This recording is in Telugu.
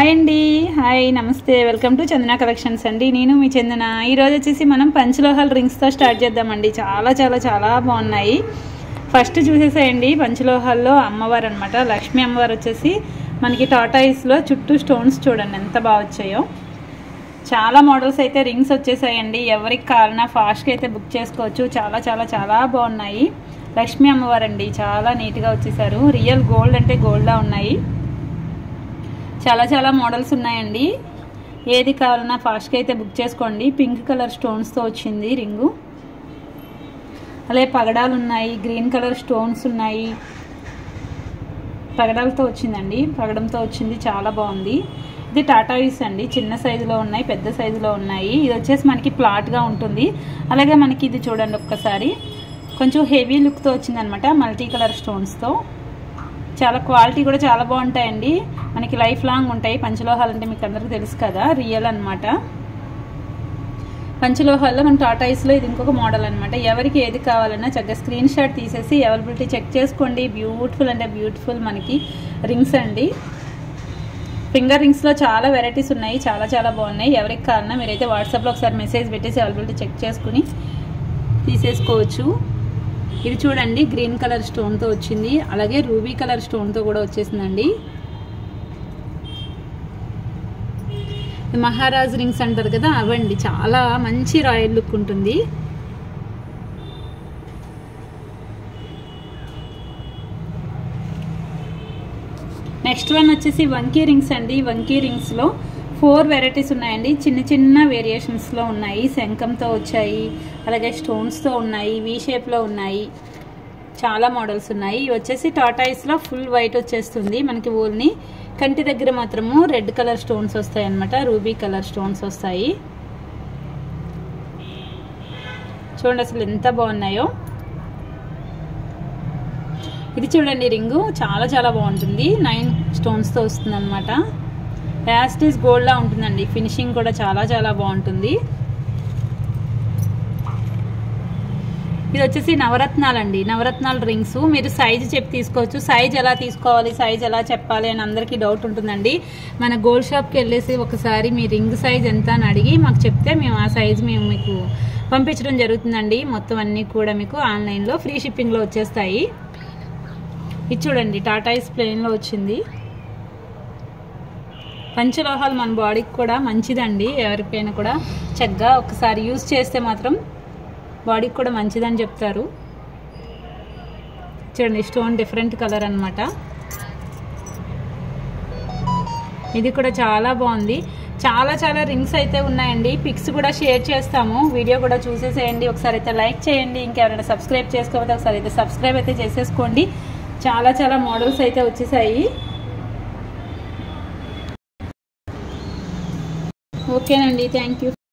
హాయ్ అండి, హాయ్ నమస్తే, వెల్కమ్ టు చందన కలెక్షన్స్ అండి. నేను మీ చందన. ఈరోజు వచ్చేసి మనం పంచలోహాల రింగ్స్తో స్టార్ట్ చేద్దామండి. చాలా చాలా చాలా బాగున్నాయి. ఫస్ట్ చూసేసేయండి, పంచలోహాల్లో అమ్మవారు అనమాట. లక్ష్మీ అమ్మవారు వచ్చేసి మనకి టాటాయిస్లో చుట్టూ స్టోన్స్ చూడండి ఎంత బాగా వచ్చాయో. చాలా మోడల్స్ అయితే రింగ్స్ వచ్చేసాయండి. ఎవరికి కావాలన్నా ఫాస్ట్గా అయితే బుక్ చేసుకోవచ్చు. చాలా చాలా చాలా బాగున్నాయి. లక్ష్మీ అమ్మవారు అండి, చాలా నీట్గా వచ్చేసారు. రియల్ గోల్డ్ అంటే గోల్డ్లా ఉన్నాయి. చాలా చాలా మోడల్స్ ఉన్నాయండి. ఏది కావాలన్నా ఫాస్ట్గా అయితే బుక్ చేసుకోండి. పింక్ కలర్ స్టోన్స్తో వచ్చింది రింగు. అలాగే పగడాలు ఉన్నాయి, గ్రీన్ కలర్ స్టోన్స్ ఉన్నాయి. పగడాలతో వచ్చిందండి, పగడంతో వచ్చింది, చాలా బాగుంది. ఇది టాటాయిస్ అండి. చిన్న సైజులో ఉన్నాయి, పెద్ద సైజులో ఉన్నాయి. ఇది వచ్చేసి మనకి ప్లాట్గా ఉంటుంది. అలాగే మనకి ఇది చూడండి ఒక్కసారి, కొంచెం హెవీ లుక్తో వచ్చిందనమాట, మల్టీ కలర్ స్టోన్స్తో. చాలా క్వాలిటీ కూడా చాలా బాగుంటాయండి. మనకి లైఫ్ లాంగ్ ఉంటాయి. పంచలోహాలు అంటే మీకు అందరికీ తెలుసు కదా, రియల్ అనమాట. పంచలోహాల్లో మన టాటాయిస్లో ఇది ఇంకొక మోడల్ అనమాట. ఎవరికి ఏది కావాలన్నా చక్కగా స్క్రీన్ షాట్ తీసేసి అవైలబిలిటీ చెక్ చేసుకోండి. బ్యూటిఫుల్ అంటే బ్యూటిఫుల్ మనకి రింగ్స్ అండి. ఫింగర్ రింగ్స్లో చాలా వెరైటీస్ ఉన్నాయి, చాలా చాలా బాగున్నాయి. ఎవరికి కావాలన్నా మీరైతే వాట్సాప్లో ఒకసారి మెసేజ్ పెట్టేసి అవైలబిలిటీ చెక్ చేసుకుని తీసేసుకోవచ్చు. ఇది చూడండి, గ్రీన్ కలర్ స్టోన్తో వచ్చింది. అలాగే రూబీ కలర్ స్టోన్తో కూడా వచ్చేసిందండి. మహారాజ్ రింగ్స్ అంటారు కదా, అవండి. చాలా మంచి రాయల్ లుక్ ఉంటుంది. నెక్స్ట్ వన్ వచ్చేసి వంకీ రింగ్స్ అండి. వంకీ రింగ్స్లో 4 వెరైటీస్ ఉన్నాయండి. చిన్న చిన్న వేరియేషన్స్లో ఉన్నాయి. శంఖంతో వచ్చాయి, అలాగే స్టోన్స్తో ఉన్నాయి, వీ షేప్లో ఉన్నాయి. చాలా మోడల్స్ ఉన్నాయి. ఇవి వచ్చేసి టాటాయిస్లో ఫుల్ వైట్ వచ్చేస్తుంది మనకి. ఓన్లీ కంటి దగ్గర మాత్రము రెడ్ కలర్ స్టోన్స్ వస్తాయి అన్నమాట. రూబీ కలర్ స్టోన్స్ వస్తాయి. చూడండి అసలు ఎంత బాగున్నాయో. ఇది చూడండి, రింగు చాలా చాలా బాగుంటుంది. 9 స్టోన్స్తో వస్తుంది అనమాట. యాస్టీస్ గోల్డ్లా ఉంటుందండి. ఫినిషింగ్ కూడా చాలా చాలా బాగుంటుంది. ఇది వచ్చేసి నవరత్నాలు అండి. నవరత్నాల రింగ్స్. మీరు సైజు చెప్పి తీసుకోవచ్చు. సైజ్ ఎలా తీసుకోవాలి, సైజ్ ఎలా చెప్పాలి అని అందరికీ డౌట్ ఉంటుందండి. మన గోల్డ్ షాప్కి వెళ్ళేసి ఒకసారి మీ రింగ్ సైజ్ ఎంత అని అడిగి మాకు చెప్తే మేము ఆ సైజ్ మేము మీకు పంపించడం జరుగుతుందండి. మొత్తం అన్నీ కూడా మీకు ఆన్లైన్లో ఫ్రీ షిప్పింగ్లో వచ్చేస్తాయి. ఇది చూడండి, టాటాయిస్ ప్లెయిన్లో వచ్చింది. పంచలోహాలు మన బాడీకి కూడా మంచిదండి. ఎవరికైనా కూడా చక్కగా ఒకసారి యూజ్ చేస్తే మాత్రం బాడీకి కూడా మంచిదని చెప్తారు. చూడండి, స్టోన్ డిఫరెంట్ కలర్ అనమాట. ఇది కూడా చాలా బాగుంది. చాలా చాలా రింగ్స్ అయితే ఉన్నాయండి. పిక్స్ కూడా షేర్ చేస్తాము. వీడియో కూడా చూసేసేయండి. ఒకసారి అయితే లైక్ చేయండి. ఇంకెవరైనా సబ్స్క్రైబ్ చేసుకోకపోతే ఒకసారి అయితే సబ్స్క్రైబ్ అయితే చేసేసుకోండి. చాలా చాలా మోడల్స్ అయితే వచ్చేసాయి. ఓకేనండి, థ్యాంక్ యూ.